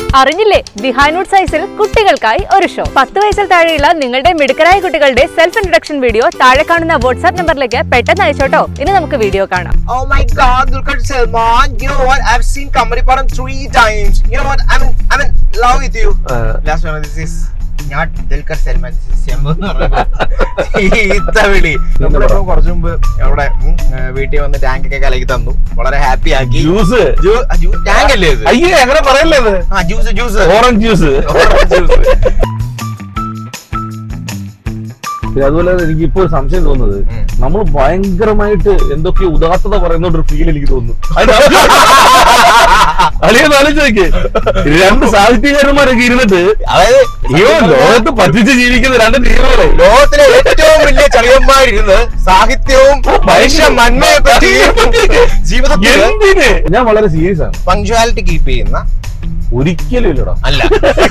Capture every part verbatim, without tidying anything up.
അറിഞ്ഞില്ലേ ദി ഹൈനൂട്ട് സൈസിൽ കുട്ടികൾക്കായി ഒരു ഷോ. പത്ത് വയസ്സിൽ താഴെയുള്ള നിങ്ങളുടെ മിടുക്കരായ കുട്ടികളുടെ സെൽഫ് ഇൻട്രൊഡക്ഷൻ വീഡിയോ താഴെ കാണുന്ന വാട്സ്ആപ്പ് നമ്പറിലേക്ക് പെട്ടെന്ന് അയച്ചോട്ടോ. ഇനി നമുക്ക് വീഡിയോ കാണാം. Oh my God, look at Salman. You know what? I've seen Kamariparam three times. You know what? I'm in, I'm in love with you. Uh, Last one, this is not Dilkar Salman. This is Shambhu. ഈത്തവിളി. നമ്മളിപ്പോ കുറച്ചു മുമ്പ് അവിടെ വീട്ടിൽ വന്ന് tank ഒക്കെ കലക്കി തന്നു. വളരെ ഹാപ്പി ആക്കി. ജ്യൂസ് ടാങ്ക് അല്ലേ ഇത്? അയ്യേ അങ്ങനെ പറയല്ലേ ഇത്? ആ juice juice orange juice orange juice. അതുപോലെ എനിക്ക് ഇപ്പൊ ഒരു സംശയം തോന്നുന്നത്, നമ്മൾ ഭയങ്കരമായിട്ട് എന്തൊക്കെ ഉദാത്തത പറയുന്ന ഒരു ഫീൽ എനിക്ക് തോന്നുന്നു. അളിയെന്ന് ആലോചിച്ച് രണ്ട് സാഹിത്യകാരന്മാരൊക്കെ ഇരുന്നിട്ട്, അതായത് ലോകത്ത് പറ്റിച്ച് ജീവിക്കുന്ന രണ്ട് ടീമുകളെ, ലോകത്തിലെ ഏറ്റവും വലിയ ചളിയന്മാരിരുന്ന് സാഹിത്യവും മനുഷ്യ നന്മയെ പറ്റി ജീവിതത്തിൽ എന്തിന്? ഞാൻ വളരെ സീരിയസ് ആണ്. പങ്ക്ച്വാലിറ്റി കീപ്പ് ചെയ്യുന്ന ഒരിക്കലും ഇല്ലടാ. അല്ല,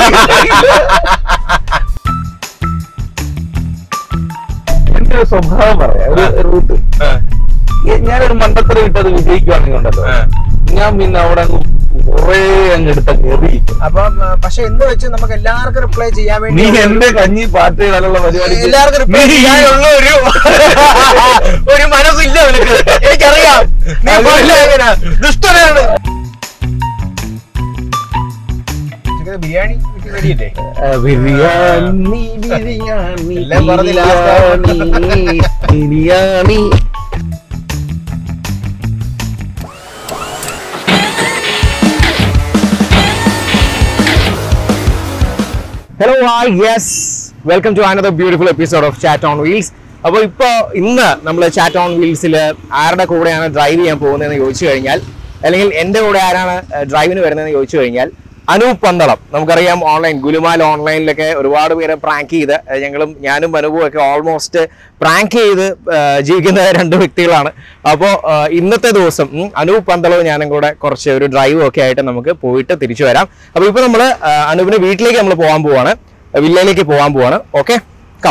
എന്റെ ഒരു സ്വഭാവം പറയാം, ഒരു റൂട്ട്. ഞാനൊരു മണ്ടത്തരം ഇട്ടത് വിജയിക്കുകയാണെങ്കിൽ ഉണ്ടല്ലോ, ഞാൻ പിന്നെ അവിടെ കുറെ അങ്ങ് എടുത്ത കയറി. അപ്പം പക്ഷെ എന്ന് വെച്ച് നമുക്ക് എല്ലാവർക്കും റിപ്ലൈ ചെയ്യാൻ വേണ്ടി നീ എന്റെ കഞ്ഞി പാട്ട് ഇടാനുള്ള പരിപാടി എല്ലാവർക്കും റിപ്ലൈ ചെയ്യാനുള്ള ഒരു ഒരു മനസ്സില്ല നിനക്ക്. എനിക്കറിയാം ദുഷ്ടനാണ്. ബിരിയാണി റെഡിയല്ലേ? ബിരിയാണി ബിരിയാണി എല്ലാം പറഞ്ഞില്ല. Biryani hello hi yes welcome to another beautiful episode of chat on wheels. അപ്പോൾ ഇപ്പോൾ ഇന്ന് നമ്മൾ ചാറ്റ് ഓൺ വീൽസിൽ ആരുടെ കൂടെയാണ് ഡ്രൈവ് ചെയ്യാൻ പോകുന്നതെന്ന് ചോദിച്ചു കഴിഞ്ഞാൽ, അല്ലെങ്കിൽ എൻ്റെ കൂടെ ആരാണ് ഡ്രൈവിന് വരുന്നതെന്ന് ചോദിച്ചു കഴിഞ്ഞാൽ, അനൂപ് പന്തളം. നമുക്കറിയാം ഓൺലൈൻ ഗുലുമാൽ ഓൺലൈനിലൊക്കെ ഒരുപാട് പേരെ പ്രാങ്ക് ചെയ്ത്, ഞങ്ങളും ഞാനും അനൂപും ഒക്കെ ഓൾമോസ്റ്റ് പ്രാങ്ക് ചെയ്ത് ജീവിക്കുന്ന രണ്ട് വ്യക്തികളാണ്. അപ്പോൾ ഇന്നത്തെ ദിവസം അനൂപ് പന്തളവും ഞാനും കൂടെ കുറച്ച് ഒരു ഡ്രൈവും ഒക്കെ ആയിട്ട് നമുക്ക് പോയിട്ട് തിരിച്ചു വരാം. അപ്പോൾ ഇപ്പോൾ നമ്മൾ അനൂപിന് വീട്ടിലേക്ക് നമ്മൾ പോകാൻ പോവാണ്, വില്ലയിലേക്ക് പോകാൻ പോവാണ്. Okay, come.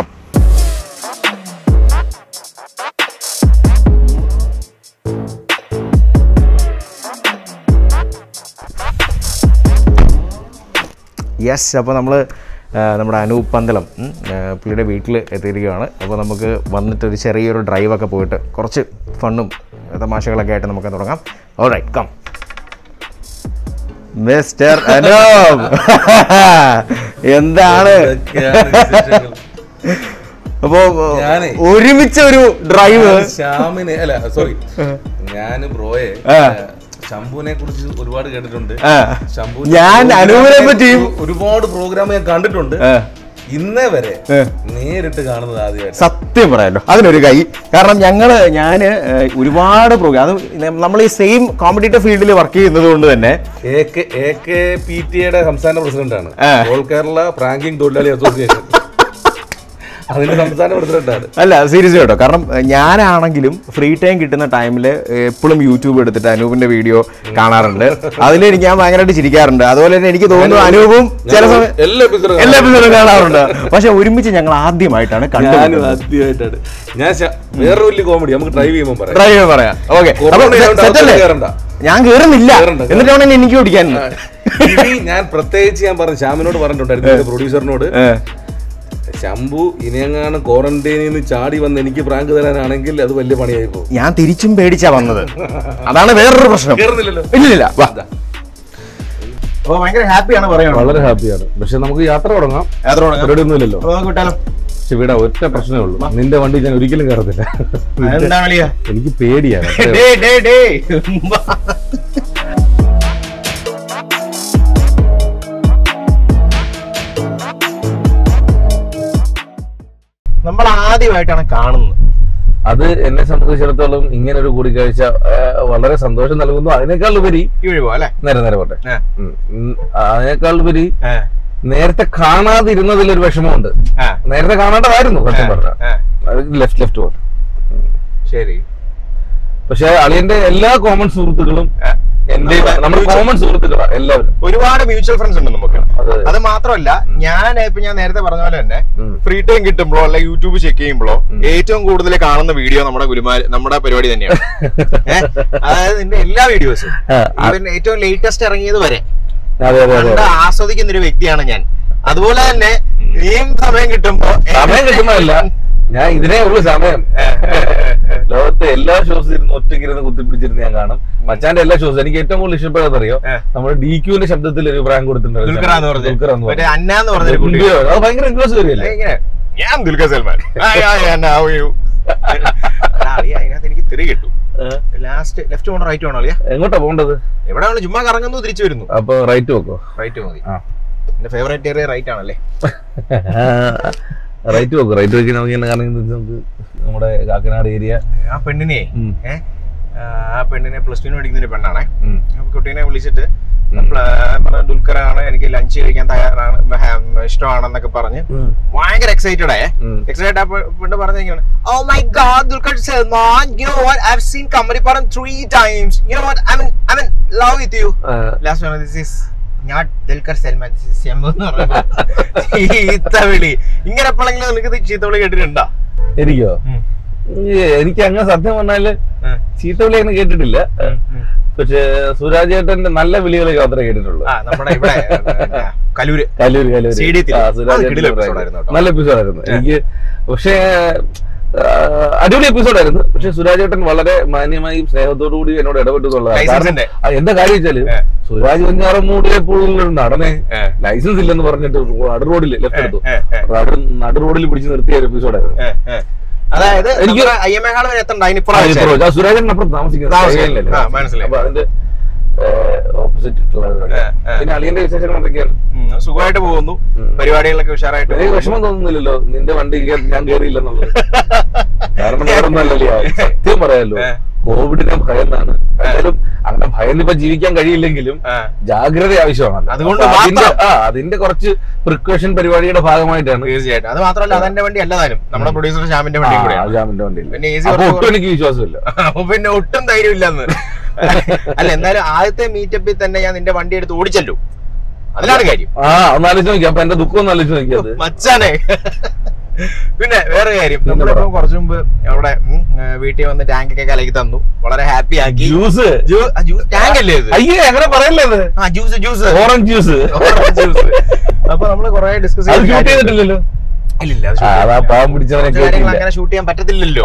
യെസ്, അപ്പോൾ നമ്മൾ നമ്മുടെ അനൂപ് പന്തളം പുള്ളിയുടെ വീട്ടിൽ എത്തിയിരിക്കുകയാണ്. അപ്പോൾ നമുക്ക് വന്നിട്ടൊരു ചെറിയൊരു ഡ്രൈവൊക്കെ പോയിട്ട് കുറച്ച് ഫണ്ണും തമാശകളൊക്കെ ആയിട്ട് നമുക്ക് തുടങ്ങാം. Alright, come. മിസ്റ്റർ അനൂപ്, എന്താണ്? അപ്പോ ഒരുമിച്ച് ഒരു ഡ്രൈവ്. ശ്യാമിനെ അല്ല സോറി ഞാൻ ബ്രോയെ ശംഭുവിനെ കുറിച്ച് ഒരുപാട് കേട്ടിട്ടുണ്ട്. ശംഭു ഞാൻ അനൂപിനെ പറ്റി ഒരുപാട് പ്രോഗ്രാം ഞാൻ കണ്ടിട്ടുണ്ട്. ഇന്നേ വരെ നേരിട്ട് കാണുന്നത് ആദ്യമായിട്ട്. സത്യം പറയാലോ, അതിനൊരു കൈ. കാരണം ഞങ്ങള് ഞാന് ഒരുപാട് പ്രോഗ്രാം, അത് നമ്മൾ ഈ സെയിം കോമ്പറ്റീറ്റീവ് ഫീൽഡിൽ വർക്ക് ചെയ്യുന്നത് കൊണ്ട് തന്നെ. എ കെ പി ടി എയുടെ സംസ്ഥാന പ്രസിഡന്റാണ്, ഓൾ കേരള പ്രാങ്കിങ് തൊഴിലാളി അസോസിയേഷൻ, അതിന്റെ സംസ്ഥാന പ്രസിഡന്റാണ്. അല്ല സീരിയസ് കേട്ടോ, കാരണം ഞാനാണെങ്കിലും ഫ്രീ ടൈം കിട്ടുന്ന ടൈമിൽ എപ്പോഴും യൂട്യൂബ് എടുത്തിട്ട് അനൂപിന്റെ വീഡിയോ കാണാറുണ്ട്. അതിലെനിക്ക് ഞാൻ ഭയങ്കരമായിട്ട് ചിരിക്കാറുണ്ട്. അതുപോലെ തന്നെ എനിക്ക് തോന്നുന്നു അനൂപും ചില സമയം എല്ലാ എപ്പിസോഡും കാണാറുണ്ട്. പക്ഷെ ഒരുമിച്ച് ഞങ്ങൾ ആദ്യമായിട്ടാണ് കണ്ടത്. ആദ്യമായിട്ടാണ് ഞാൻ വേറൊരു വലിയ കോമഡി നമുക്ക് ഡ്രൈവ് ചെയ്യുമ്പോൾ പറയാം. ഡ്രൈവ് ചെയ്യാൻ പറയാം. ഓക്കെ, ഞാൻ കേറുന്നില്ല, എന്നിട്ടാണ് എനിക്ക് ഓടിക്കാൻ. ഞാൻ പ്രത്യേകിച്ച് ഞാൻ പറഞ്ഞു, ശ്യാമിനോട് പറഞ്ഞിട്ടുണ്ടായിരുന്നു, പ്രൊഡ്യൂസറിനോട്, ശംഭു ഇനിയെങ്ങാണ് ക്വാറന്റൈനിൽ നിന്ന് ചാടി വന്ന് എനിക്ക് പ്രാങ്ക് തരാനാണെങ്കിൽ അത് വലിയ പണിയായി പോകും. ഞാൻ തിരിച്ചും പേടിച്ചാ വന്നത്, അതാണ് വേറൊരു പ്രശ്നം. ഇല്ലില്ല, ഭയങ്കര ഹാപ്പിയാണ് പറയുന്നത്. വളരെ ഹാപ്പിയാണ്. പക്ഷെ നമുക്ക് യാത്ര തുടങ്ങാം. യാത്ര പരിപാടി ഒന്നുമില്ലല്ലോ. കിട്ടാലോ. പക്ഷെ ഇവിടെ ഒറ്റ പ്രശ്നമേ ഉള്ളൂ, നിന്റെ വണ്ടി ഞാൻ ഒരിക്കലും കയറത്തില്ല. എനിക്ക് പേടിയാണ്. നമ്മൾ ആദ്യമായിട്ടാണ് കാണുന്നത്. അത് എന്നെ സംബന്ധിച്ചിടത്തോളം ഇങ്ങനെ ഒരു കൂടിക്കാഴ്ച വളരെ സന്തോഷം നൽകുന്നു. അതിനേക്കാൾ ഉപരി അല്ലെ നേരെ നേരെ പോട്ടെ അതിനേക്കാൾ ഉപരി നേരത്തെ കാണാതിരുന്നതിലൊരു വിഷമമുണ്ട്. നേരത്തെ കാണേണ്ടതായിരുന്നു സത്യം പറഞ്ഞ. ലെഫ്റ്റ് ലെഫ്റ്റ് പോട്ടെ. ശരി. പക്ഷെ അളിയന്റെ എല്ലാ കോമൺ സുഹൃത്തുക്കളും എന്റെ നമ്മുടെ കോമൺ സുഹൃത്തുക്കളാണ് എല്ലാവരും. ഒരുപാട് മ്യൂച്വൽ ഫ്രണ്ട്സ് ഉണ്ട് നമുക്ക്. അത് മാത്രമല്ല, ഞാൻ ഇപ്പൊ ഞാൻ നേരത്തെ പറഞ്ഞ പോലെ തന്നെ ഫ്രീ ടൈം കിട്ടുമ്പോഴോ അല്ലെ യൂട്യൂബ് ചെക്ക് ചെയ്യുമ്പോഴോ ഏറ്റവും കൂടുതൽ കാണുന്ന വീഡിയോ നമ്മുടെ ഗുലുമാൽ നമ്മുടെ പരിപാടി തന്നെയാണ്. അതായത് നിന്റെ എല്ലാ വീഡിയോസും ഏറ്റവും ലേറ്റസ്റ്റ് ഇറങ്ങിയത് വരെ കണ്ട് ആസ്വദിക്കുന്ന ഒരു വ്യക്തിയാണ് ഞാൻ. അതുപോലെ തന്നെ നീയും സമയം കിട്ടുമ്പോ സമയം കിട്ടുമ്പോഴല്ല, ഞാൻ ഇതിനേ ഉള്ളു സമയം. ലോകത്തെ എല്ലാ ഷോസും ഇരുന്ന് ഒറ്റയ്ക്കിരുന്ന് കുത്തിപ്പിടിച്ചിരുന്ന് ഞാൻ കാണും. മച്ചാന്റെ എല്ലാ ഷോസും എനിക്ക് ഏറ്റവും കൂടുതൽ ഇഷ്ടപ്പെടുന്നത് അറിയോ, നമ്മുടെ ഡി ക്യൂവിന്റെ ശബ്ദത്തിൽ ഒരു പ്രാങ്ക് കൊടുത്തിട്ടുണ്ട്. അത് ഭയങ്കര ഇൻട്രസ്റ്റ് വരികയല്ലേ. ഞാൻ ദുൽഖർ സൽമാൻ, അതിനകത്ത് എനിക്ക് തിരി കിട്ടും. ലാസ്റ്റ് ലെഫ്റ്റ് പോകണോ റൈറ്റ് പോകണോ? എങ്ങോട്ടാ പോകേണ്ടത്? എവിടെ ചുമ്മാ കറങ്ങുന്നു, തിരിച്ചു വരുന്നു. അപ്പൊ റൈറ്റ് നോക്കോ? റൈറ്റ് മതി. എന്റെ ഫേവറേറ്റ് ഏരിയ റൈറ്റ് ആണല്ലേ. റൈറ്റ് നോക്കും. റൈറ്റ് നോക്കി നമുക്ക് നമുക്ക് നമ്മുടെ കാക്കനാട് ഏരിയ. ആ പെണ്ണിനെ ഏഹ് ആ പെണ്ണിനെ പ്ലസ് ടുവിന് പഠിക്കുന്ന ഒരു പെണ്ണാണേ. കുട്ടീനെ വിളിച്ചിട്ട് ദുൽഖർ ആണ്, എനിക്ക് ലഞ്ച് കഴിക്കാൻ തയ്യാറാണ്, ഇഷ്ടമാണെന്നൊക്കെ പറഞ്ഞ് ഭയങ്കര എക്സൈറ്റഡ് ആയേ. എക്സൈറ്റഡ് ആ പെണ്ണ് പറഞ്ഞിങ്ങനെ, oh my god Dulquer Salmaan, you know what, I've seen Kammatipaadam three times, you know what, I mean I mean love with you. Last one, this is not Dulquer Salmaan, this is Shambhu എന്ന് പറഞ്ഞ ചീത്തവിളി. ഇങ്ങനെ എപ്പോഴെങ്കിലും നിനക്ക് ചീത്തവിളി കേട്ടിട്ടുണ്ടോ? എനിക്കോ? എനിക്ക് അങ്ങനെ സത്യം പറഞ്ഞാല് ചീത്തവിളി അങ്ങനെ കേട്ടിട്ടില്ല. പക്ഷെ സുരാജ് ചേട്ടന്റെ നല്ല വിളികളെ മാത്രമേ കേട്ടിട്ടുള്ളൂ. നമ്മുടെ ഇവിടെ കലൂര് കലൂര് കലൂര് നല്ല എപ്പിസോഡായിരുന്നു എനിക്ക്. പക്ഷേ അടിപൊളി എപ്പിസോഡായിരുന്നു. പക്ഷെ സുരാജ് ചേട്ടൻ വളരെ മാന്യമായും സ്നേഹത്തോടു കൂടി എന്നോട് ഇടപെട്ടുള്ളതാണ്. കാരണം എന്താ കാര്യം വെച്ചാല്, സുരാജ് വെഞ്ഞാറമൂടിനെ പോലുള്ളൊരു നടനെ ലൈസൻസ് ഇല്ലെന്ന് പറഞ്ഞിട്ട് നടു റോഡിൽ ലെഫ്റ്റ് എടുത്തു, നടു റോഡിൽ പിടിച്ച് നിർത്തിയ ഒരു എപ്പിസോഡായിരുന്നു. അതായത് എനിക്ക് സുരാജൻ അപ്പുറം താമസിക്കുന്നത്. അപ്പൊ അതിന്റെ ഓപ്പോസിറ്റ്. പിന്നെ അളിയന്റെ വിശേഷങ്ങൾ എന്തൊക്കെയാണ്? സുഖമായിട്ട് പോകുന്നു, പരിപാടികളൊക്കെ ഉഷാറായിട്ട്. വിഷമം തോന്നുന്നില്ലല്ലോ നിന്റെ വണ്ടി ഞാൻ കയറിയില്ലെന്നുള്ളത്? കാരണം വേറൊന്നല്ലല്ലോ, സത്യം പറയാലോ, കോവിഡിനെ ഭയന്നാണ്. എന്തായാലും അങ്ങനെ ഭയന്ന് ഇപ്പൊ ജീവിക്കാൻ കഴിയില്ലെങ്കിലും ജാഗ്രത ആവശ്യമാണല്ലോ. അതുകൊണ്ട് ആ അതിന്റെ കുറച്ച് പ്രിക്കോഷൻ പരിപാടിയുടെ ഭാഗമായിട്ടാണ്. തീർച്ചയായിട്ടും. അത് മാത്രമല്ല, അതെന്റെ വണ്ടി അല്ലതാനും നമ്മുടെ പ്രൊഡ്യൂസർ ശ്യാമിന്റെ വണ്ടി ശ്യാമിന്റെ വണ്ടിയിൽ ഒട്ടും എനിക്ക് വിശ്വാസമില്ല. പിന്നെ ഒട്ടും ധൈര്യമില്ലെന്ന്. അല്ല, എന്തായാലും ആദ്യത്തെ മീറ്റപ്പിൽ തന്നെ ഞാൻ നിന്റെ വണ്ടി എടുത്ത് ഓടിച്ചല്ലോ, അതിലാണ് കാര്യം. ആ ഒന്ന് ആലോചിച്ച് നോക്കി. അപ്പൊ എന്റെ ദുഃഖം ഒന്ന് ആലോചിച്ച് നോക്കിയത് മച്ചാനെ. പിന്നെ വേറെ കാര്യം, നമ്മളിപ്പോ കുറച്ചു മുമ്പ് അവിടെ വീട്ടിൽ വന്ന് ടാങ്ക് ഒക്കെ കലക്കി തന്നു, വളരെ ഹാപ്പി ആക്കി. ജ്യൂസ് ടാങ്ക് അല്ലേ ഇത്? അയ്യേ അങ്ങനെ പറയല്ലേ. ആ juice juice orange juice. Juice. അപ്പൊ നമ്മള് കൊറേ ഡിസ്കസ് ചെയ്തിട്ടില്ലല്ലോ. അങ്ങനെ ഷൂട്ട് ചെയ്യാൻ പറ്റത്തില്ലല്ലോ.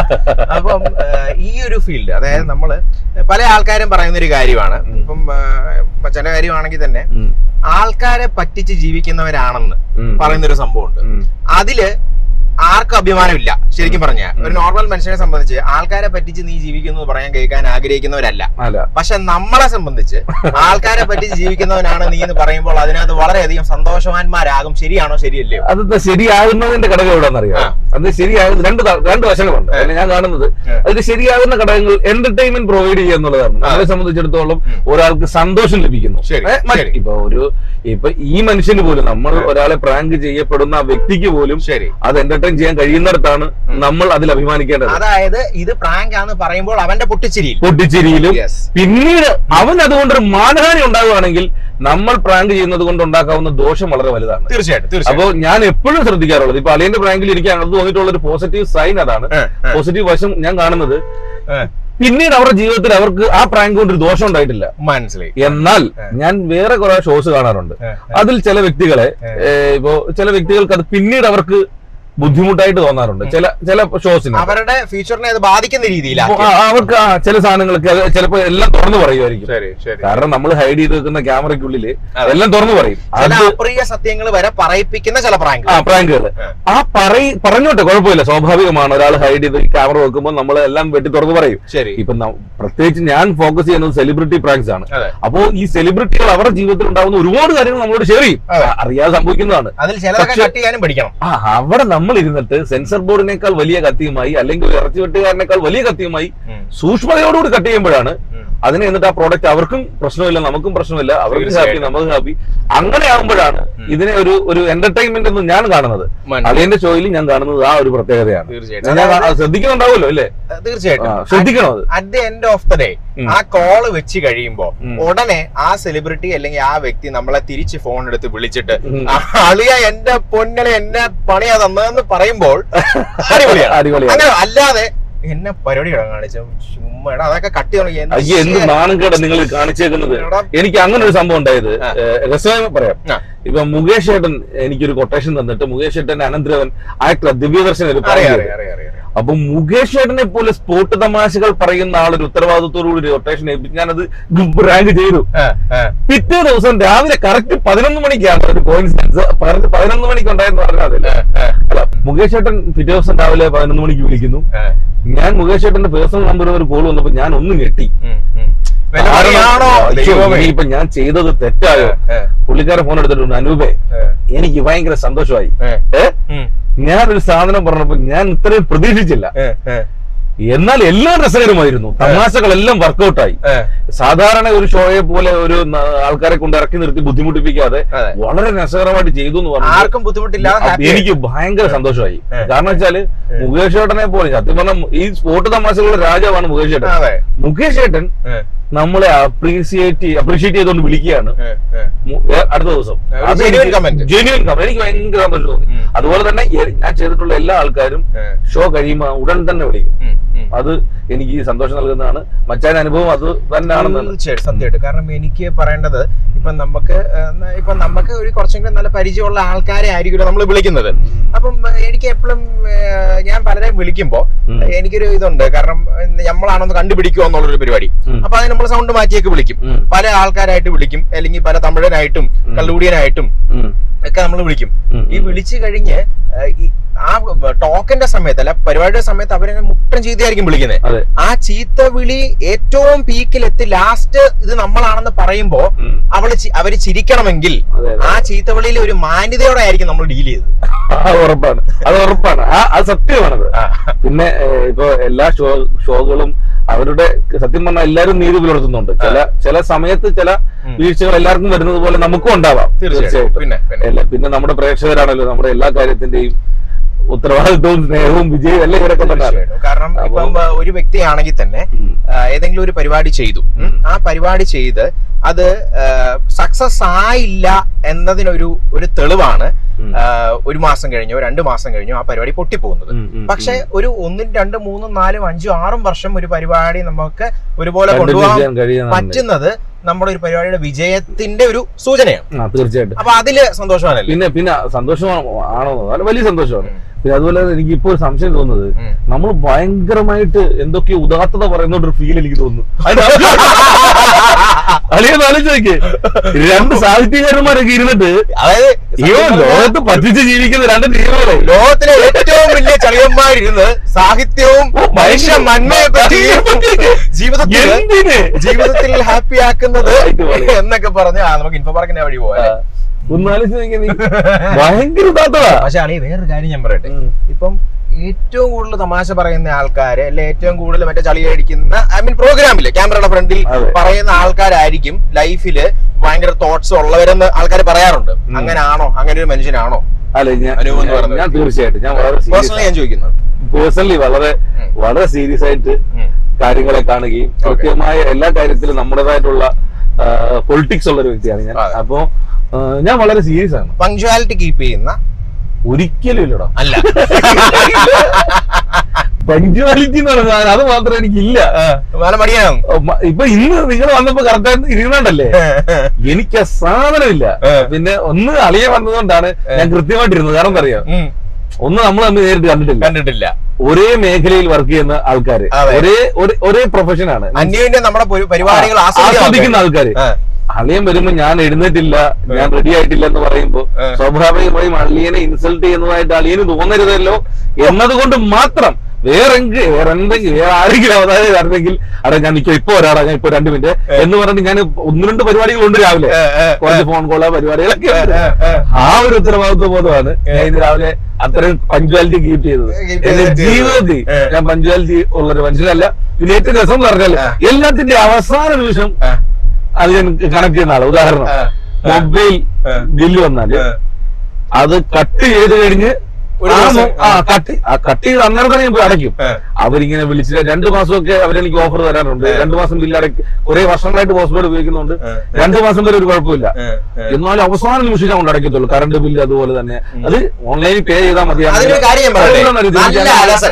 അപ്പം ഈ ഒരു ഫീൽഡ്, അതായത് നമ്മള് പല ആൾക്കാരും പറയുന്ന ഒരു കാര്യമാണ്, ഇപ്പം ചില കാര്യമാണെങ്കിൽ തന്നെ ആൾക്കാരെ പറ്റിച്ച് ജീവിക്കുന്നവരാണെന്ന് പറയുന്നൊരു സംഭവമുണ്ട്. അതില് ആർക്കും അഭിമാനമില്ല. ശരിക്കും പറഞ്ഞ ഒരു നോർമൽ മനുഷ്യനെ സംബന്ധിച്ച് ആൾക്കാരെ പറ്റിച്ച് നീ ജീവിക്കുന്നു പറയാൻ കേൾക്കാൻ ആഗ്രഹിക്കുന്നവരല്ല. പക്ഷെ നമ്മളെ സംബന്ധിച്ച് ആൾക്കാരെ പറ്റിച്ച് ജീവിക്കുന്നവനാണ് നീ എന്ന് പറയുമ്പോൾ അതിനകത്ത് വളരെയധികം സന്തോഷവാന്മാരാകും. ശരിയാണോ? ശരിയല്ലേ? അത് ശരിയാകുന്നതിന്റെ ഘടകം എവിടെന്നറിയാം. അത് ശരിയാകുന്ന രണ്ട് രണ്ട് വശങ്ങളുണ്ട്. ഞാൻ കാണുന്നത് അതിന് ശരിയാകുന്ന ഘടകങ്ങൾ എന്റർടൈൻമെന്റ് പ്രൊവൈഡ് ചെയ്യുക എന്നുള്ളതാണ്. നമ്മളെ സംബന്ധിച്ചിടത്തോളം ഒരാൾക്ക് സന്തോഷം ലഭിക്കുന്നു. ഇപ്പൊ ഒരു ഇപ്പൊ ഈ മനുഷ്യന് പോലും, നമ്മൾ ഒരാളെ പ്രാങ്ക് ചെയ്യപ്പെടുന്ന ആ വ്യക്തിക്ക് പോലും ശരി അത് എന്റർടൈൻ ചെയ്യാൻ കഴിയുന്നിടത്താണ് നമ്മൾ അതിൽ അഭിമാനിക്കേണ്ടത്. അതായത് ഇത് പ്രാങ്ക് ആണെന്ന് പറയുമ്പോൾ അവന്റെ പൊട്ടിച്ചിരി പൊട്ടിച്ചിരിയിലും പിന്നീട് അവൻ അതുകൊണ്ടൊരു മാനഹാനി ഉണ്ടാകുകയാണെങ്കിൽ നമ്മൾ പ്രാങ്ക് ചെയ്യുന്നത് കൊണ്ട് ഉണ്ടാക്കാവുന്ന ദോഷം വളരെ വലുതാണ്. തീർച്ചയായിട്ടും. അപ്പോ ഞാൻ എപ്പോഴും ശ്രദ്ധിക്കാറുള്ളത്, ഇപ്പൊ അളിയന്റെ പ്രാങ്കിൽ എനിക്ക് അത് തോന്നിയിട്ടുള്ള ഒരു പോസിറ്റീവ് സൈൻ അതാണ്. പോസിറ്റീവ് വശം ഞാൻ കാണുന്നത്, പിന്നീട് അവരുടെ ജീവിതത്തിൽ അവർക്ക് ആ പ്രാങ്ക് കൊണ്ട് ഒരു ദോഷം ഉണ്ടായിട്ടില്ല. മനസ്സിലായി. എന്നാൽ ഞാൻ വേറെ കുറെ ഷോസ് കാണാറുണ്ട്. അതിൽ ചില വ്യക്തികളെ ഇപ്പോ ചില വ്യക്തികൾക്ക് അത് പിന്നീട് അവർക്ക് ബുദ്ധിമുട്ടായിട്ട് തോന്നാറുണ്ട്. ചില ചില ഷോസിന് അവരുടെ ഫ്യൂച്ചറിനെ അത് ബാധിക്കുന്ന രീതിയിൽ അവർക്ക് ചില സാധനങ്ങളൊക്കെ ചിലപ്പോ എല്ലാം തുറന്നു പറയുമായിരിക്കും. കാരണം നമ്മൾ ഹൈഡ് ചെയ്ത് വെക്കുന്ന ക്യാമറയ്ക്കുള്ളില് എല്ലാം തുറന്നു പറയും. അപ്രിയ സത്യങ്ങൾ വരെ പറയിപ്പിക്കുന്ന ചില പ്രാങ്ക് ആ പ്രാങ്കുകൾ ആ പറയി പറഞ്ഞോട്ടെ, കുഴപ്പമില്ല, സ്വാഭാവികമാണ്. ഒരാൾ ഹൈഡ് ചെയ്ത് ക്യാമറ വെക്കുമ്പോൾ നമ്മൾ എല്ലാം വെട്ടി തുറന്നു പറയും. ശരി. ഇപ്പൊ പ്രത്യേകിച്ച് ഞാൻ ഫോക്കസ് ചെയ്യുന്നത് സെലിബ്രിറ്റി പ്രാങ്ക്സ് ആണ്. അപ്പോ ഈ സെലിബ്രിറ്റികൾ അവരുടെ ജീവിതത്തിൽ ഉണ്ടാകുന്ന ഒരുപാട് കാര്യങ്ങൾ നമ്മളോട് ഷെയർ ചെയ്യും, അറിയാതെ സംഭവിക്കുന്നതാണ്. അതിൽ ചിലതൊക്കെ കട്ട് ചെയ്യാനും പഠിക്കണം. ആ അവിടെ നമ്മൾ ഇരുന്നിട്ട് സെൻസർ ബോർഡിനേക്കാൾ വലിയ കത്തിയുമായി അല്ലെങ്കിൽ ഇറച്ചി വെട്ടുകാരനേക്കാൾ വലിയ കത്തിയുമായി സൂക്ഷ്മതയോടുകൂടി കട്ട് ചെയ്യുമ്പോഴാണ് അതിനെ എന്നിട്ട് ആ പ്രോഡക്റ്റ് അവർക്കും പ്രശ്നമില്ല, നമുക്കും പ്രശ്നമില്ല, അവർക്ക് ഹാപ്പി, നമുക്ക് ഹാപ്പി. അങ്ങനെ ആകുമ്പോഴാണ് ഇതിനെ ഒരു ഒരു എന്റർടൈൻമെന്റ് എന്ന് ഞാൻ കാണുന്നത്. അളിയന്റെ ഷോയിൽ ഞാൻ കാണുന്നത് ആ ഒരു പ്രത്യേകതയാണ്. ശ്രദ്ധിക്കുന്നുണ്ടാവുമല്ലോ അല്ലേ? തീർച്ചയായിട്ടും ശ്രദ്ധിക്കണം. At the end of the day ആ കോള് വെച്ച് കഴിയുമ്പോ ഉടനെ ആ സെലിബ്രിറ്റി അല്ലെങ്കിൽ ആ വ്യക്തി നമ്മളെ തിരിച്ച് ഫോൺ എടുത്ത് വിളിച്ചിട്ട് അളിയ എന്റെ പൊന്നലെ എന്നെ പണിയാ തന്നതെന്ന് പറയുമ്പോൾ അടിപൊളിയാണ്. അല്ലാതെ എന്നെ പരിപാടിയാണ് കാണിച്ചു ചുമ്മാ അതൊക്കെ കട്ടി തുടങ്ങി. അയ്യോ എന്ത് നാണം കേടാ നിങ്ങൾ കാണിച്ചേക്കുന്നത്. എനിക്ക് അങ്ങനെ ഒരു സംഭവം ഉണ്ടായത് രസമായി പറയാം. ഇപ്പൊ മുകേഷ് ഏട്ടൻ എനിക്കൊരു കൊട്ടേഷൻ തന്നിട്ട് മുകേഷ് ഏട്ടൻ അനന്തരവൻ ആക്ടർ ദിവ്യദർശൻ ഒരു പറയുന്നത്. അപ്പൊ മുകേഷ് ഏട്ടനെ പോലെ സ്പോട്ട് തമാശകൾ പറയുന്ന ആളൊരു ഉത്തരവാദിത്തോടുകൂടി റൊട്ടേഷൻ ഏൽപ്പിച്ച് ഞാനത് റാങ്ക് ചെയ്തു. പിറ്റേ ദിവസം രാവിലെ കറക്റ്റ് പതിനൊന്ന് മണിക്കാണ് ഒരു കോയിൻസിഡൻസ് പതിനൊന്ന് മണിക്ക് ഉണ്ടായെന്ന് പറഞ്ഞാൽ അല്ല മുകേഷ് ഏട്ടൻ പിറ്റേ ദിവസം രാവിലെ പതിനൊന്ന് മണിക്ക് വിളിക്കുന്നു. ഞാൻ മുകേഷ് ഏട്ടന്റെ പേഴ്സണൽ നമ്പർ ഒരു കോൾ വന്നപ്പോ ഞാൻ ഒന്നും ഞെട്ടി. ഇപ്പൊ ഞാൻ ചെയ്തത് തെറ്റായോ? പുള്ളിക്കാരൻ ഫോൺ എടുത്തിട്ടുണ്ട്, അനൂപേ എനിക്ക് ഭയങ്കര സന്തോഷമായി. ഏഹ് ഞാനൊരു സാധനം പറഞ്ഞപ്പോ ഞാൻ ഇത്രയും പ്രതീക്ഷിച്ചില്ല. എന്നാൽ എല്ലാം രസകരമായിരുന്നു, തമാശകളെല്ലാം വർക്കൗട്ടായി. സാധാരണ ഒരു ഷോയെ പോലെ ഒരു ആൾക്കാരെ കൊണ്ട് ഇറക്കി നിർത്തി ബുദ്ധിമുട്ടിപ്പിക്കാതെ വളരെ രസകരമായിട്ട് ചെയ്തു എന്ന് പറഞ്ഞു. ആർക്കും ബുദ്ധിമുട്ടില്ല. എനിക്ക് ഭയങ്കര സന്തോഷമായി. കാരണം വെച്ചാല് മുകേഷ് ഏട്ടനെ പോലെ സത്യം പറഞ്ഞ ഈ സ്പോട്ട് തമാശകളുടെ രാജാവാണ് മുകേഷ് ഏട്ടൻ. മുകേഷ് ഏട്ടൻ നമ്മളെ അപ്രീസിയേറ്റ് അപ്രീഷിയേറ്റ് ചെയ്തുകൊണ്ട് വിളിക്കുകയാണ് അടുത്ത ദിവസം. ജെന്യുവൻ കമന്റ് എനിക്ക് ഭയങ്കര സന്തോഷം തോന്നി. അതുപോലെ തന്നെ ഞാൻ ചെയ്തിട്ടുള്ള എല്ലാ ആൾക്കാരും ഷോ കഴിയുമ്പോ ഉടൻ തന്നെ വിളിക്കും. അത് എനിക്ക് സന്തോഷം നൽകുന്നതാണ്. മച്ചാൻ അനുഭവം അത് തന്നെയാണെന്ന് സത്യമായിട്ട്. കാരണം എനിക്ക് പറയേണ്ടത് ഇപ്പൊ നമുക്ക് ഇപ്പൊ നമുക്ക് ഒരു കുറച്ചെങ്കിലും നല്ല പരിചയമുള്ള ആൾക്കാരെ ആയിരിക്കുമല്ലോ നമ്മൾ വിളിക്കുന്നത്. അപ്പം എനിക്ക് എപ്പോഴും ഞാൻ പലരെയും വിളിക്കുമ്പോ എനിക്കൊരു ഇതുണ്ട്. കാരണം നമ്മളാണൊന്ന് കണ്ടുപിടിക്കുക എന്നുള്ളൊരു പരിപാടി. അപ്പൊ അതിന് നമ്മൾ സൗണ്ട് മാറ്റിയൊക്കെ വിളിക്കും. പല ആൾക്കാരായിട്ട് വിളിക്കും, അല്ലെങ്കിൽ പല തമിഴനായിട്ടും കള്ളൂടിയനായിട്ടും ഒക്കെ നമ്മൾ വിളിക്കും. ഈ വിളിച്ചു കഴിഞ്ഞ് ആ ടോക്കിന്റെ സമയത്ത് അല്ല പരിപാടിയുടെ സമയത്ത് അവരെ മുട്ടൻ ചീത്തയായിരിക്കും വിളിക്കുന്നത്. ആ ചീത്ത വിളി ഏറ്റവും പീക്കിലെത്തി ലാസ്റ്റ് ഇത് നമ്മളാണെന്ന് പറയുമ്പോ അവള് അവര് ചിരിക്കണമെങ്കിൽ ആ ചീത്ത വിളിയിൽ ഒരു മാന്യതയോടെ ആയിരിക്കും നമ്മൾ ഡീൽ ചെയ്തത്. ഉറപ്പാണ്, അത് ഉറപ്പാണ്, അത് സത്യമാണത്. പിന്നെ ഇപ്പൊ എല്ലാ ഷോ ഷോകളും അവരുടെ സത്യം പറഞ്ഞാൽ എല്ലാവരും നീതി പുലർത്തുന്നുണ്ട്. ചില ചില സമയത്ത് ചില വീഴ്ചകൾ എല്ലാവർക്കും വരുന്നത് പോലെ നമുക്കും ഉണ്ടാവാം തീർച്ചയായിട്ടും. പിന്നെ പിന്നെ നമ്മുടെ പ്രേക്ഷകരാണല്ലോ നമ്മുടെ എല്ലാ കാര്യത്തിന്റെയും ഉത്തരവാദിത്വവും സ്നേഹവും വിജയവും എല്ലാം ഇവരൊക്കെ തന്നെയാണ്. കാരണം ഇപ്പം ഒരു വ്യക്തിയാണെങ്കിൽ തന്നെ ഏതെങ്കിലും ഒരു പരിപാടി ചെയ്തു, ആ പരിപാടി ചെയ്ത് അത് സക്സസ് ആയില്ല എന്നതിനൊരു ഒരു തെളിവാണ് ഒരു മാസം കഴിഞ്ഞോ രണ്ടു മാസം കഴിഞ്ഞോ ആ പരിപാടി പൊട്ടിപ്പോകുന്നത്. പക്ഷെ ഒരു ഒന്നും രണ്ടും മൂന്നും നാലും അഞ്ചും ആറും വർഷം ഒരു പരിപാടി നമുക്ക് ഒരുപോലെ കൊണ്ടുപോകാൻ പറ്റുന്നത് നമ്മുടെ ഒരു പരിപാടിയുടെ വിജയത്തിന്റെ ഒരു സൂചനയാണ്. തീർച്ചയായിട്ടും. അപ്പൊ അതില് സന്തോഷമാണല്ലോ. പിന്നെ പിന്നെ സന്തോഷമാണോ? വലിയ സന്തോഷമാണ്. പിന്നെ അതുപോലെ എനിക്ക് ഇപ്പൊ ഒരു സംശയം തോന്നുന്നത് നമ്മൾ ഭയങ്കരമായിട്ട് എന്തൊക്കെയോ ഉദാത്തത പറയുന്നോണ്ടൊരു ഫീൽ എനിക്ക് തോന്നുന്നു. അളിയെന്ന് ആലോചിച്ചോക്കെ രണ്ട് സാഹിത്യകാരന്മാരൊക്കെ ഇരുന്നിട്ട് അതായത് ഈ ലോകത്ത് പറ്റിച്ച് ജീവിക്കുന്ന രണ്ട് ടീമുകളെ ലോകത്തിലെ ഏറ്റവും വലിയ ചളിയന്മാരിരുന്ന് സാഹിത്യവും മനുഷ്യ നന്മയെ പറ്റി ജീവിതത്തിൽ ജീവിതത്തിൽ ഹാപ്പി ആക്കുന്നത് എന്നൊക്കെ പറഞ്ഞ് നമുക്ക് ഇൻഫോ പാർക്കിന്റെ വഴി പോവാ. ഭയങ്കര ഉദാത്തതാ. പക്ഷെ ആണീ വേറൊരു കാര്യം ഞാൻ പറയട്ടെ, ഇപ്പം ഏറ്റവും കൂടുതൽ തമാശ പറയുന്ന ആൾക്കാര് അല്ലെ ഏറ്റവും കൂടുതൽ മറ്റേ ചളി അടിക്കുന്ന ഐ മീൻ പ്രോഗ്രാമില് ക്യാമറയുടെ ഫ്രണ്ടിൽ പറയുന്ന ആൾക്കാരായിരിക്കും ലൈഫില് ഭയങ്കര തോട്ട്സ് ഉള്ളവരെന്ന് ആൾക്കാർ പറയാറുണ്ട്. അങ്ങനെയാണോ? അങ്ങനെ ഒരു മനുഷ്യനാണോ? അല്ലെ ഞാൻ തീർച്ചയായിട്ടും ഞാൻ പേഴ്സണലി ഞാൻ ചോദിക്കുന്നത് പേഴ്സണലി വളരെ വളരെ സീരിയസ് ആയിട്ട് കാര്യങ്ങളെ കാണുകയും കൃത്യമായ എല്ലാ കാര്യത്തിലും നമ്മുടേതായിട്ടുള്ള പൊളിറ്റിക്സ് ഉള്ള ഒരു വ്യക്തിയാണ് ഞാൻ. അപ്പോ ഞാൻ വളരെ സീരിയസ് ആണ്. പങ്ക്ച്വാലിറ്റി കീപ്പ് ചെയ്യുന്ന ഒരിക്കലും ഇല്ലടോ. അല്ല പങ്ക്ച്വാലിറ്റി എന്ന് പറഞ്ഞാൽ അത് മാത്രം എനിക്കില്ല. ഇപ്പൊ ഇന്ന് നിങ്ങൾ വന്നപ്പോ കറക്റ്റായിട്ട് ഇരുന്നുണ്ടല്ലേ, എനിക്ക് ആ സാധനമില്ല. പിന്നെ ഒന്ന് അളിയെ വന്നതുകൊണ്ടാണ് ഞാൻ കൃത്യമായിട്ടിരുന്നത്. കാരണം എന്താ അറിയാം, ഒന്ന് നമ്മൾ തമ്മിൽ നേരിട്ട് കണ്ടിട്ടില്ല കണ്ടിട്ടില്ല ഒരേ മേഖലയിൽ വർക്ക് ചെയ്യുന്ന ആൾക്കാര്, ഒരേ ഒരേ പ്രൊഫഷനാണ്, അന്യോന്യം നമ്മുടെ പരിപാടികൾ ആസ്വദിക്കുന്ന ആൾക്കാര്. അളിയൻ വരുമ്പോ ഞാൻ എഴുന്നേറ്റില്ല, ഞാൻ റെഡി ആയിട്ടില്ല എന്ന് പറയുമ്പോ സ്വാഭാവികമായും അളിയനെ ഇൻസൾട്ട് ചെയ്യുന്നതായിട്ട് അളിയന് തോന്നരുതല്ലോ എന്നതുകൊണ്ട് മാത്രം വേറെ വേറെ എന്തെങ്കിലും വേറെ ആരെങ്കിലും അതായത് അറിഞ്ഞെങ്കിൽ അതെ ഞാൻ നിൽക്കാം ഇപ്പൊ ഒരാളാ ഞാൻ ഇപ്പൊ രണ്ട് മിനിറ്റ് എന്ന് പറഞ്ഞിട്ട് ഞാൻ ഒന്ന് രണ്ട് പരിപാടികളുണ്ട് രാവിലെ, കുറച്ച് ഫോൺ കോളോ പരിപാടികളൊക്കെ ഉണ്ട്. ആ ഒരു ഉത്തരവാദിത്വ ബോധമാണ് ഞാൻ ഇന്ന് രാവിലെ അത്രയും പഞ്ച്വാലിറ്റി കീപ്പ് ചെയ്തത്. എന്റെ ജീവിതത്തിൽ ഞാൻ പഞ്ച്വാലിറ്റി ഉള്ളൊരു മനുഷ്യനല്ല. പിന്നെ ഏറ്റവും രസം എന്ന് പറഞ്ഞാൽ എല്ലാത്തിന്റെ അവസാന നിമിഷം അത് ഞാൻ കണക്ട് ചെയ്യുന്ന ആള്. ഉദാഹരണം, മൊബൈൽ ബില്ല് വന്നാല് അത് കട്ട് ചെയ്ത് കഴിഞ്ഞ് ആ കട്ട് ആ കട്ട് ചെയ്ത് അന്നേരം തന്നെ ഞാൻ അടയ്ക്കും. അവരിങ്ങനെ വിളിച്ചിട്ട് രണ്ടു മാസമൊക്കെ അവരെനിക്ക് ഓഫർ തരാറുണ്ട്. രണ്ടു മാസം ബില്ല് അടയ്ക്കും. കുറെ വർഷങ്ങളായിട്ട് പോസ്റ്റ്പെയ്ഡ് ഉപയോഗിക്കുന്നുണ്ട്. രണ്ടു മാസം വരെ ഒരു കുഴപ്പമില്ല. എന്നാലും അവസാന നിമിഷം ഞാൻ കൊണ്ട് അടയ്ക്കത്തുള്ളൂ. കറണ്ട് ബില്ല് അതുപോലെ തന്നെ അത് ഓൺലൈനിൽ പേ ചെയ്താൽ മതി.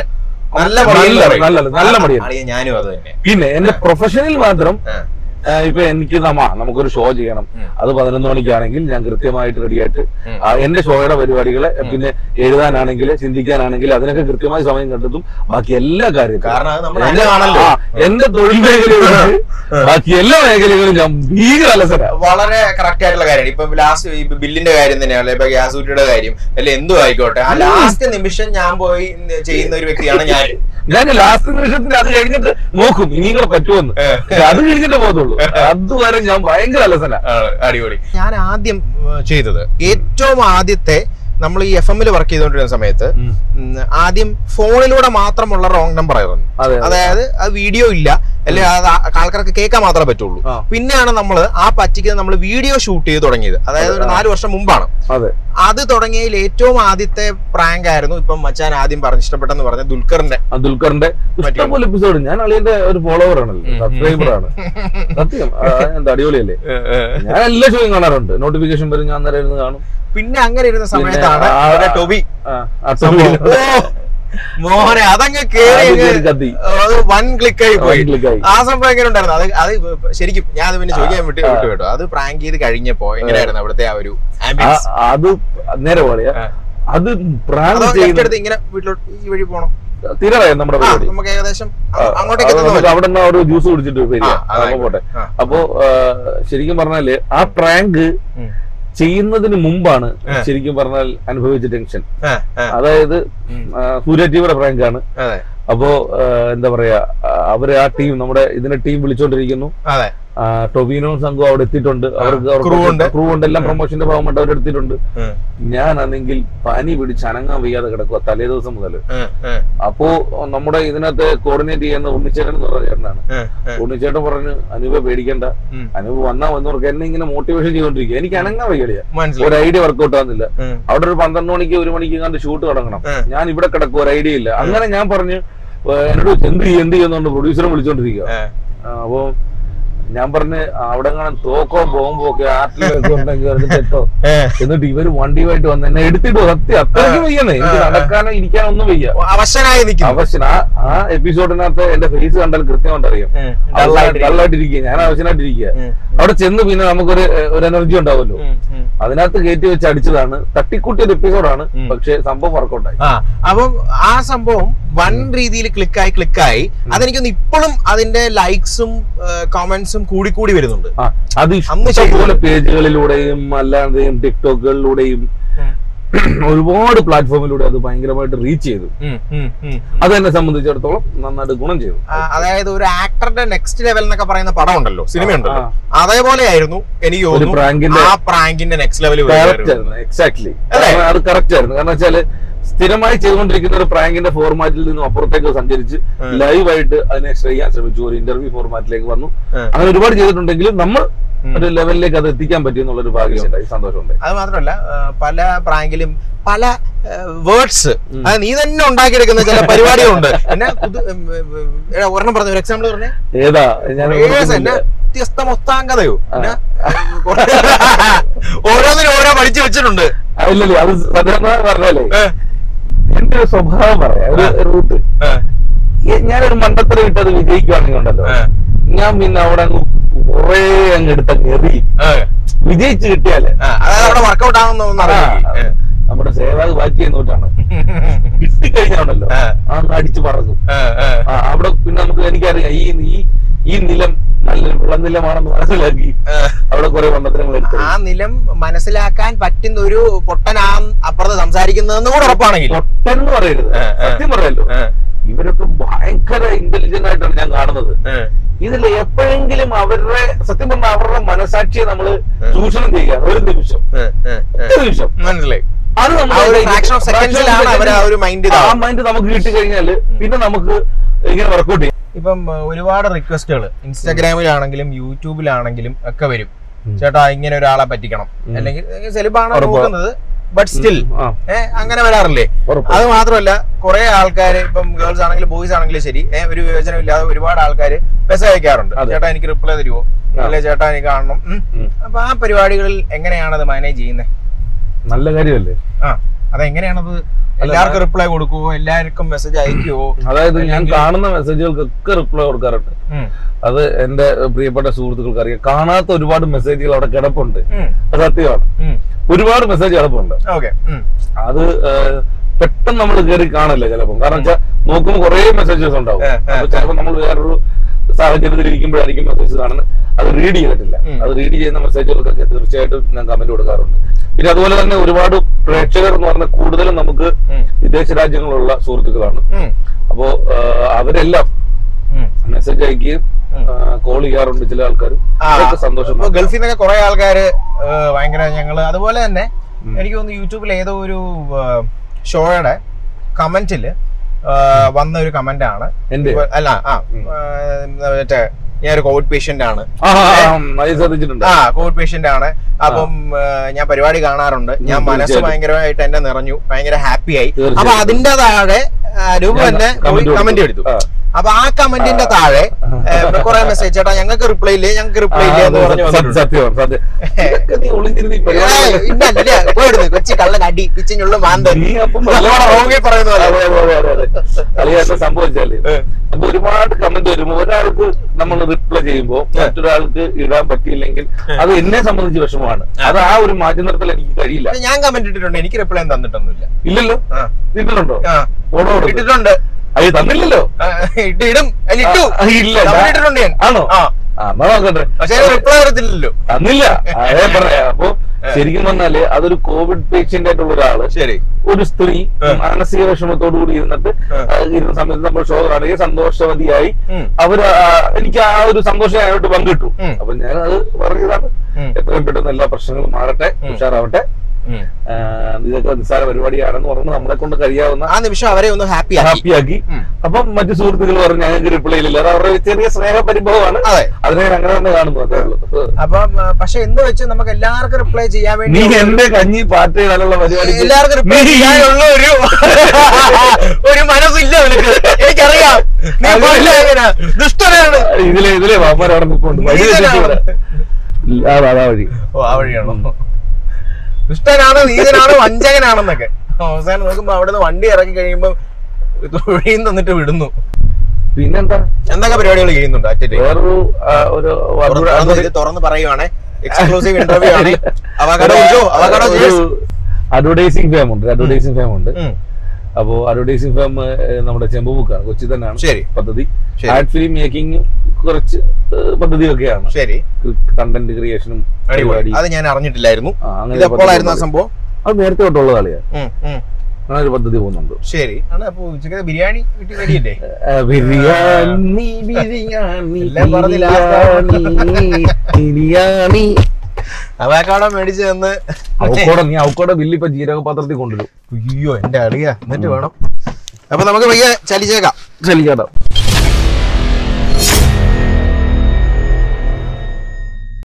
നല്ല നല്ല നല്ല മടിയാണ്. ഞാനും അത് തന്നെ. പിന്നെ എന്റെ പ്രൊഫഷനിൽ മാത്രം ഇപ്പൊ എനിക്ക് നമ്മ നമുക്കൊരു ഷോ ചെയ്യണം, അത് പതിനൊന്ന് മണിക്കാണെങ്കിൽ ഞാൻ കൃത്യമായിട്ട് റെഡിയായിട്ട് എന്റെ ഷോയുടെ പരിപാടികളെ പിന്നെ എഴുതാനാണെങ്കിൽ ചിന്തിക്കാനാണെങ്കിൽ അതിനൊക്കെ കൃത്യമായി സമയം കണ്ടെത്തും. ബാക്കി എല്ലാ കാര്യത്തിലും എന്റെ തൊഴിൽ മേഖലകളിൽ ബാക്കി എല്ലാ മേഖലകളിലും ഞാൻ ഭീകര അലസര. വളരെ കറക്റ്റ് ആയിട്ടുള്ള കാര്യമാണ്. ഇപ്പൊ ലാസ്റ്റ് ബില്ലിന്റെ കാര്യം തന്നെയാണ്, ഇപ്പൊ ഗ്യാസ് കുറ്റിയുടെ കാര്യം അല്ല എന്തും ആയിക്കോട്ടെ, ആ ലാസ്റ്റ് നിമിഷം ഞാൻ പോയി ചെയ്യുന്ന ഒരു വ്യക്തിയാണ് ഞാൻ. ഞാൻ ലാസ്റ്റ് നിമിഷത്തിൽ അത് കഴിഞ്ഞിട്ട് നോക്കും ഇനിങ്ങളെ പറ്റുമെന്ന്, അത് കഴിഞ്ഞിട്ട് പോകത്തുള്ളൂ. അതുവരെ ഞാൻ ഭയങ്കര അലസന. അടിപൊളി. ഞാൻ ആദ്യം ചെയ്തത് ഏറ്റവും ആദ്യത്തെ നമ്മൾ ഈ എഫ് എമ്മിൽ വർക്ക് ചെയ്തുകൊണ്ടിരുന്ന സമയത്ത് ആദ്യം ഫോണിലൂടെ മാത്രമുള്ള റോങ് നമ്പർ ആയിരുന്നു. അതായത് അത് വീഡിയോ ഇല്ല, അല്ലെ അത് ആൾക്കാർക്ക് കേൾക്കാൻ മാത്രമേ പറ്റുള്ളൂ. പിന്നെയാണ് നമ്മൾ ആ പറ്റിക്ക് നമ്മൾ വീഡിയോ ഷൂട്ട് ചെയ്ത് തുടങ്ങിയത്. അതായത് ഒരു നാല് വർഷം മുമ്പാണ് അത് തുടങ്ങിയതിൽ ഏറ്റവും ആദ്യത്തെ പ്രാങ്ക് ആയിരുന്നു ഇപ്പം മച്ചാൻ ആദ്യം പറഞ്ഞ ഇഷ്ടപ്പെട്ടെന്ന് പറഞ്ഞ ദുൽഖറിന്റെ ദുൽഖറിന്റെ ഇഷ്ടംപോലെ എപ്പിസോഡ്. ഞാൻ അളിയന്റെ ഒരു ഫോളോവർ ആണല്ലോ, സബ്സ്ക്രൈബർ ആണ്. സത്യം എന്താ അടിപൊളിയല്ലേ. ഞാൻ എല്ലാ ഷോയും കാണാറുണ്ട്, നോട്ടിഫിക്കേഷൻ വരും, ഞാൻ നേരെ ഇരുന്ന് കാണും. പിന്നെ അങ്ങനെ ഇരുന്ന സമയത്താണ് ടോബി മോഹനെ അതങ്ങ് കേറി വൺ ക്ലിക്കായി പോയി. ആ സംഭവം എങ്ങനെ ഉണ്ടായിരുന്നു? അത് അത് ശരിക്കും ഞാൻ അത് പിന്നെ ചോദിക്കാൻ വിട്ടു വിട്ടു കേട്ടോ. അത് പ്രാങ്ക് ചെയ്ത് കഴിഞ്ഞപ്പോ എങ്ങനെയായിരുന്നു അവിടുത്തെ ആ ഒരു ആംബിയൻസ്? അത് നേരെ പോലെയാ. അത് പ്രാങ്ക് ചെയ്തെടുത്ത് ഇങ്ങനെ വീട്ടിലോട്ട് ഈ വഴി പോണോ? തീരാറായി നമ്മുടെ നമുക്ക് ഏകദേശം അങ്ങോട്ടേക്ക് അവിടെ നിന്ന് ഒരു ജ്യൂസ് കുടിച്ചിട്ട് പോട്ടെ. അപ്പോ ശരിക്കും പറഞ്ഞാല് ആ പ്രാങ്ക് ചെയ്യുന്നതിന് മുമ്പാണ് ശരിക്കും പറഞ്ഞാൽ അനുഭവിച്ച ടെൻഷൻ. അതായത് സൂര്യ ടിവിയുടെ പ്രാങ്കാണ്. അപ്പോ എന്താ പറയാ, അവര് ആ ടീം നമ്മുടെ ഇതിന്റെ ടീം വിളിച്ചോണ്ടിരിക്കുന്നു. ടൊവിനോ സംഘം അവിടെ എത്തിയിട്ടുണ്ട്, അവർക്ക് ക്രൂ ഉണ്ട്, എല്ലാം പ്രൊമോഷന്റെ ഭാഗമായിട്ട് അവരെടുത്തിട്ടുണ്ട്. ഞാനാണെങ്കിൽ പനി പിടിച്ച് അനങ്ങാൻ വയ്യാതെ കിടക്കുക തലേ ദിവസം മുതൽ. അപ്പോ നമ്മുടെ ഇതിനകത്ത് കോർഡിനേറ്റ് ചെയ്യുന്ന ഉണ്ണിച്ചേട്ടൻ എന്ന് പറഞ്ഞ ചേട്ടനാണ്. ഉണ്ണിച്ചേട്ടൻ പറഞ്ഞു അനൂപ പേടിക്കണ്ട, അനൂപ വന്നാ വന്നവർക്ക് എന്നെ ഇങ്ങനെ മോട്ടിവേഷൻ ചെയ്തോണ്ടിരിക്കുക. എനിക്ക് അനങ്ങാൻ വയ്യടിയാ, ഒരു ഐഡിയ വർക്ക്ഔട്ട് ആവുന്നില്ല. അവിടെ ഒരു പന്ത്രണ്ട് മണിക്ക് ഒരു മണിക്ക് കണ്ട് ഷൂട്ട് തുടങ്ങണം, ഞാൻ ഇവിടെ കിടക്കും, ഒരു ഐഡിയ ഇല്ല. അങ്ങനെ ഞാൻ പറഞ്ഞു എന്നോട് എന്ത് ചെയ്യും എന്ത് ചെയ്യുന്നുണ്ട് പ്രൊഡ്യൂസറെ വിളിച്ചോണ്ടിരിക്കുക. അപ്പൊ ഞാൻ പറഞ്ഞ് അവിടെ കാണാൻ തോക്കോ ബോംബോ ഒക്കെ ആർട്ടിലൊക്കെ ഉണ്ടെങ്കിൽ തെറ്റോ. എന്നിട്ട് ഇവര് വണ്ടിയുമായിട്ട് വന്ന് എന്നെ എടുത്തിട്ടോ. സത്യം അത്രയ്ക്ക് വയ്യന്നേ, എനിക്ക് നടക്കാനോ ഇരിക്കാനോ ഒന്നും വയ്യ, അവശന. ആ എപ്പിസോഡിനകത്ത് എന്റെ ഫേസ് കണ്ടാൽ കൃത്യമായിട്ട് അറിയാം, ഡള്ളായിട്ടിരിക്കുക, ഞാൻ അവശനായിട്ടിരിക്കുക. അവിടെ ചെന്ന് പിന്നെ നമുക്കൊരു ഒരു എനർജി ഉണ്ടാവുമല്ലോ, അതിനകത്ത് കയറ്റി വെച്ച് അടിച്ചതാണ്. തട്ടിക്കൂട്ടിയൊരു എപ്പിസോഡാണ്, പക്ഷെ സംഭവം വർക്കൗട്ടായി. അപ്പം ആ സംഭവം വൺ രീതിയിൽ ക്ലിക്കായി ക്ലിക്കായി അതെനിക്കൊന്ന് ഇപ്പോഴും അതിന്റെ ലൈക്സും കമന്റ്സും കൂടി കൂടി വരുന്നുണ്ട്. അത് ഇഷ്ടംപോലെ പേജുകളിലൂടെയും അല്ലാതെയും ടിക്ടോക്കുകളിലൂടെയും ഒരുപാട് പ്ലാറ്റ്ഫോമിലൂടെ അത് ഭയങ്കരമായിട്ട് റീച്ച് ചെയ്തു. അത് എന്നെ സംബന്ധിച്ചിടത്തോളം നന്നായിട്ട് ഗുണം ചെയ്തു. അതായത് ഒരു ആക്ടറുടെ നെക്സ്റ്റ് ലെവൽ എന്നൊക്കെ പറയുന്ന പടം ഉണ്ടല്ലോ, സിനിമ ഉണ്ടല്ലോ, അതേപോലെ ആയിരുന്നു എനിക്ക് തോന്നുന്നു ആ പ്രാങ്കിന്റെ നെക്സ്റ്റ് ലെവൽ. എക്സാക്ട്ലി, അത് കറക്റ്റ് ആയിരുന്നു. കാരണം വെച്ചാല് സ്ഥിരമായി ചെയ്തുകൊണ്ടിരിക്കുന്ന ഒരു പ്രാങ്കിന്റെ ഫോർമാറ്റിൽ നിന്നും അപ്പുറത്തേക്ക് സഞ്ചരിച്ച് ലൈവായിട്ട് അതിനെ ചെയ്യാൻ ശ്രമിച്ചു. ഒരു ഇന്റർവ്യൂ ഫോർമാറ്റിലേക്ക് വന്നു. അങ്ങനെ ഒരുപാട് ചെയ്തിട്ടുണ്ടെങ്കിലും നമ്മൾ ഒരു ലെവലിലേക്ക് അത് എത്തിക്കാൻ പറ്റിയെന്നുള്ളൊരു ഭാഗ്യമുണ്ടായി, സന്തോഷമുണ്ടായി. അത് മാത്രമല്ല പല പ്രാങ്കിലും പല വേർഡ്സ് അത് നീ തന്നെ ഉണ്ടാക്കിയെടുക്കുന്ന ചില പരിപാടികളുണ്ട്. എന്നെ ഒരെണ്ണം പറഞ്ഞു, ഒരു എക്സാമ്പിൾ പറഞ്ഞേ. ഏതാ? ഞാൻ വ്യത്യസ്ത മൊത്താങ്കതയോ ഓരോന്നിനും ഓരോ പഠിച്ചു വെച്ചിട്ടുണ്ട്. ഇല്ലല്ലേ, അത് പറഞ്ഞാലേ എന്റെ ഒരു സ്വഭാവം പറയാം, ഒരു റൂട്ട്. ഞാനൊരു മണ്ടത്തരം ഇട്ടത് വിജയിക്കുവാണെങ്കിൽ ഉണ്ടല്ലോ, ഞാൻ പിന്നെ അവിടെ അങ്ങ് കുറെ അങ്ങ് എടുത്ത കയറി വിജയിച്ച് കിട്ടിയാലേ അവിടെ വർക്കൗട്ട് ആവുന്ന നമ്മുടെ സേവാഗ് ബാക്കി നോട്ടാണ്. കിട്ടിക്കഴിഞ്ഞാണല്ലോ അങ്ങ് അടിച്ചു പറക്കും. അവിടെ പിന്നെ നമുക്ക് എനിക്കറിയാം ഈ ഈ നിലം നല്ലൊരു വിളനിലമാണെന്ന് മനസ്സിലാക്കി അവിടെ കുറെ മണ്ടത്തരങ്ങൾ എടുത്തു. ആ നിലം മനസ്സിലാക്കാൻ പറ്റുന്ന ഒരു പൊട്ടനാ അപ്പുറത്ത് സംസാരിക്കുന്നതെന്ന് കൂടെ ഉറപ്പാണെങ്കിൽ. പൊട്ടൻ എന്ന് പറയരുത്, സത്യം പറയല്ലോ. ഇവരൊക്കെ ഭയങ്കര ഇന്റലിജന്റ് ആയിട്ടാണ് ഞാൻ കാണുന്നത്. ഇതിൽ എപ്പോഴെങ്കിലും അവരുടെ സത്യം പറഞ്ഞാൽ അവരുടെ മനസാക്ഷിയെ നമ്മള് ചൂഷണം ചെയ്യുക ഒരു നിമിഷം നിമിഷം മനസ്സിലായി. അത് ആ മൈൻഡ് നമുക്ക് കിട്ടിക്കഴിഞ്ഞാല് പിന്നെ നമുക്ക് ഇങ്ങനെ വർക്കൗട്ട് ചെയ്യും. ഇപ്പം ഒരുപാട് റിക്വസ്റ്റുകൾ ഇൻസ്റ്റാഗ്രാമിലാണെങ്കിലും യൂട്യൂബിലാണെങ്കിലും ഒക്കെ വരും, ചേട്ടാ ഇങ്ങനെ ഒരാളെ പറ്റിക്കണം, അല്ലെങ്കിൽ സെലിബാണ് നോക്കുന്നത്, ബട്ട് സ്റ്റിൽ ഏഹ് അങ്ങനെ വരാറില്ലേ? അത് മാത്രമല്ല കുറെ ആൾക്കാര് ഇപ്പം ഗേൾസ് ആണെങ്കിലും ബോയ്സ് ആണെങ്കിലും ശരി, ഏഹ് ഒരു വിവേചനം ഇല്ലാതെ ഒരുപാട് ആൾക്കാര് മെസ്സേജ് അയക്കാറുണ്ട്, ചേട്ടാ എനിക്ക് റിപ്ലൈ തരുമോ, അല്ലെ ചേട്ടാ എനിക്ക് കാണണം. അപ്പൊ ആ പരിപാടികളിൽ എങ്ങനെയാണത് മാനേജ് ചെയ്യുന്നത്? നല്ല കാര്യമല്ലേ? ആ അതെങ്ങനെയാണത് എല്ലാവർക്കും റിപ്ലൈ കൊടുക്കുവോ, എല്ലാവർക്കും മെസ്സേജ് അയക്കുവോ? അതായത് ഞാൻ കാണുന്ന മെസ്സേജുകൾക്കൊക്കെ റിപ്ലൈ കൊടുക്കാറുണ്ട്. അത് എന്റെ പ്രിയപ്പെട്ട സുഹൃത്തുക്കൾക്ക് അറിയാം. കാണാത്ത ഒരുപാട് മെസ്സേജുകൾ അവിടെ കിടപ്പുണ്ട്. അത് സത്യമാണ്. ഒരുപാട് മെസ്സേജ് കിടപ്പുണ്ട്. അത് പെട്ടെന്ന് നമ്മൾ കയറി കാണില്ല ചിലപ്പം. കാരണം വെച്ചാൽ നോക്കുമ്പോൾ കുറെ മെസ്സേജസ് ഉണ്ടാവും. അപ്പൊ ചിലപ്പോൾ നമ്മൾ വേറൊരു സാഹചര്യത്തിൽ ഇരിക്കുമ്പോഴായിരിക്കും മെസ്സേജ് കാണുന്നത്. അത് റീഡ് ചെയ്തിട്ടില്ല. അത് റീഡ് ചെയ്യുന്ന മെസ്സേജുകൾക്കൊക്കെ തീർച്ചയായിട്ടും ഞാൻ കമന്റ് കൊടുക്കാറുണ്ട്. പിന്നെ അതുപോലെ തന്നെ ഒരുപാട് പ്രേക്ഷകർ എന്ന് പറഞ്ഞാൽ കൂടുതലും നമുക്ക് വിദേശ രാജ്യങ്ങളുള്ള സുഹൃത്തുക്കളാണ്. അപ്പോ അവരെല്ലാം മെസ്സേജ് അയക്കുകയും കോൾ ചെയ്യാറുണ്ട്. ചില ആൾക്കാർ സന്തോഷം. ഗൾഫിൽ നിന്നൊക്കെ കുറെ ആൾക്കാര് ഭയങ്കര ഞങ്ങള് അതുപോലെ തന്നെ എനിക്ക് തോന്നുന്നു യൂട്യൂബിൽ ഏതോ ഒരു ഷോയുടെ കമന്റില് വന്ന ഒരു കമന്റ് ആണ്. അല്ല ആ മറ്റേ ഞാനൊരു കോവിഡ് പേഷ്യന്റ് ആണ്. ആ കോവിഡ് പേഷ്യന്റ് ആണ്. അപ്പം ഞാൻ പരിപാടി കാണാറാറുണ്ട്. ഞാൻ മനസ്സ് ഭയങ്കരമായിട്ട് എന്നെ നിറഞ്ഞു, ഭയങ്കര ഹാപ്പി ആയി. അപ്പൊ അതിന്റെ താഴെ രൂപ തന്നെ കമന്റ് എടുത്തു. അപ്പൊ ആ കമന്റിന്റെ താഴെ കുറെ മെസ്സേജ് ചേട്ടാ ഞങ്ങൾക്ക് റിപ്ലൈ ഇല്ലേ, ഞങ്ങൾക്ക് റിപ്ലൈ ഇല്ലേ എന്ന് പറഞ്ഞു. കൊച്ചി കള്ളൻ അടി പിച്ചിനുള്ള മാന്തൻ സംഭവിച്ചാല് അപ്പൊ ഒരുപാട് കമന്റ് വരുമ്പോ ഒരാൾക്ക് നമ്മൾ റിപ്ലൈ ചെയ്യുമ്പോ മറ്റൊരാൾക്ക് ഇടാൻ പറ്റിയില്ലെങ്കിൽ അത് എന്നെ സംബന്ധിച്ച് വിഷമമാണ്. അത് ആ ഒരു മാറ്റി നിർത്തൽ എനിക്ക് കഴിയില്ല. ഞാൻ കമന്റ് ഇട്ടിട്ടുണ്ട്, എനിക്ക് റിപ്ലൈ തന്നിട്ടൊന്നുമില്ല. ഇല്ലല്ലോ, ഇട്ടിട്ടുണ്ടോ? ഇട്ടിട്ടുണ്ട്. അത് തന്നില്ലല്ലോ. ഇടും ഇട്ടു ഇട്ടിട്ടുണ്ട് ഞാൻ. ആണോ? നോക്കട്ടെ. പക്ഷെ റിപ്ലൈ വരത്തില്ലല്ലോ. തന്നില്ല. അതേ പറയാ. അപ്പൊ ശരിക്കും പറഞ്ഞാല് അതൊരു കോവിഡ് പേഷ്യന്റ് ആയിട്ടുള്ള ഒരാള്, ശരി ഒരു സ്ത്രീ മാനസിക വിഷമത്തോടു കൂടി ഇരുന്നിട്ട് ഇരുന്ന സമയത്ത് നമ്മൾ ഷോ കാണുകയും സന്തോഷവതിയായി അവര് എനിക്ക് ആ ഒരു സന്തോഷം ആയിട്ട് പങ്കിട്ടു. അപ്പൊ ഞാൻ അത് പറഞ്ഞതാണ്. എത്രയും പെട്ടെന്ന് എല്ലാ പ്രശ്നങ്ങളും മാറട്ടെ, ഉഷാറാവട്ടെ. ഇതൊക്കെ നിസ്സാര പരിപാടിയാണെന്ന് പറഞ്ഞ് നമ്മളെ കൊണ്ട് കഴിയാവുന്ന ആ നിമിഷം അവരെ ഒന്ന് ഹാപ്പി ഹാപ്പിയാക്കി. അപ്പം മറ്റു സുഹൃത്തുക്കൾ പറഞ്ഞു ഞങ്ങൾക്ക് റിപ്ലൈ ഇല്ല. അത് അവരുടെ ചെറിയ സ്നേഹ പരിഭവമാണ്. അതിനെ അങ്ങനെ തന്നെ കാണുന്നു. അപ്പം പക്ഷെ എന്ന് വെച്ച് നമുക്ക് എല്ലാവർക്കും റിപ്ലൈ ചെയ്യാൻ വേണ്ടി നീ എന്റെ കഞ്ഞി പാറ്റയിലുള്ള പരിപാടി എല്ലാവർക്കും റിപ്ലൈ ചെയ്യാനുള്ള ഒരു ഒരു മനസ്സില്ല നിനക്ക്. എനിക്കറിയാം ദുഷ്ടനാണ്. ഇതിലെ ഇതിലെ വാപ്പാർ അവിടെ നിൽപ്പുണ്ട്. അതാ വഴി. ഓ ആ വഴിയാണോ? ദുഷ്ടനാണ്, നീതനാണ്, വഞ്ചകനാണെന്നൊക്കെ. അവസാനം നോക്കുമ്പോ അവിടെ നിന്ന് വണ്ടി ഇറക്കി കഴിയുമ്പോ തൊഴിയും തന്നിട്ട് വിടുന്നു. പിന്നെന്താ എന്തൊക്കെ പരിപാടികൾ ചെയ്യുന്നുണ്ട്? വേറൊരു തുറന്ന് പറയുവാണ്, എക്സ്ക്ലൂസീവ് ഇന്റർവ്യൂ ആണ്. അഡ്വർടൈസിംഗ് ഫേം ഉണ്ട്. അഡ്വർടൈസിംഗ് ഫേം ഉണ്ട്. അപ്പോ അഡ്വർടൈസിംഗ് ഫേം നമ്മുടെ ചെമ്പുമുക്കാണ്, കൊച്ചി തന്നെയാണ് ശരി പദ്ധതി. ആഡ് ഫിലിം മേക്കിംഗ് കുറച്ച് പദ്ധതിയൊക്കെയാണ്. ശരി. കണ്ടന്റ് ക്രിയേഷനും അത് ഞാൻ അറിഞ്ഞിട്ടില്ലായിരുന്നു. എപ്പോഴായിരുന്നു ആ സംഭവം? അത് നേരത്തെ തൊട്ടുള്ള കളിയാണ്. അങ്ങനെ ഒരു പദ്ധതി പോകുന്നുണ്ട്. ശരി. അപ്പൊ ഉച്ചക്ക് ബിരിയാണി വീട്ടിൽ റെഡിയല്ലേ? ബിരിയാണി ബിരിയാണി ബിരിയാണി അവക്കാടോ മേടിച്ചു തന്ന് അവക്കോടെ നീ അവക്കോടെ ബില്ലിപ്പോ ജീരക പാത്രത്തിൽ കൊണ്ടുവരും. അയ്യോ എന്റെ അളിയ. എന്നിട്ട് വേണം. അപ്പൊ നമുക്ക് പയ്യെ ചലിച്ചേക്കാം. ചലിക്കാട്ടോ.